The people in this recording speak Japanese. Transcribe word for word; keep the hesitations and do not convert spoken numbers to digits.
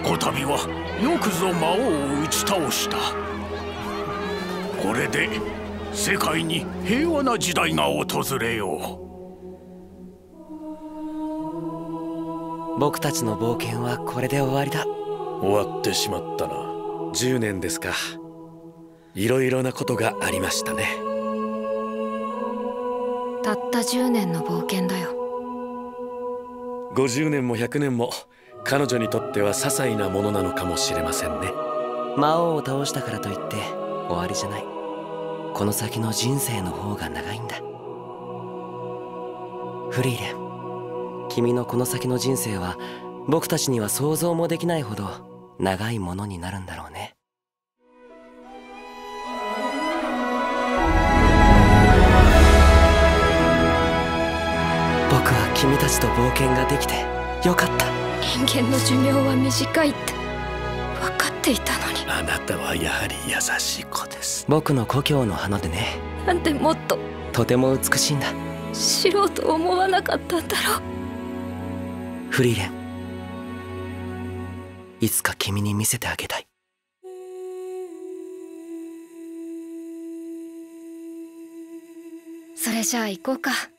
こたびはよくぞ魔王を打ち倒した。これで世界に平和な時代が訪れよう。僕たちの冒険はこれで終わりだ。 終わってしまったな。じゅうねんですか。いろいろなことがありましたね。 たったじゅうねんの冒険だよ。 ごじゅうねんもひゃくねんも彼女にとっては些細なものなのかもしれませんね。 魔王を倒したからといって終わりじゃない。この先の人生の方が長いんだ。フリーレン、君のこの先の人生は僕たちには想像もできないほど長いものになるんだろうね。僕は君たちと冒険ができてよかった。 人間の寿命は短いって分かっていたのに。 あなたはやはり優しい子です。 僕の故郷の花でね。 なんでもっととても美しいんだ。 知ろうと思わなかったんだろう。 フリーレン、いつか君に見せてあげたい。 それじゃあ行こうか。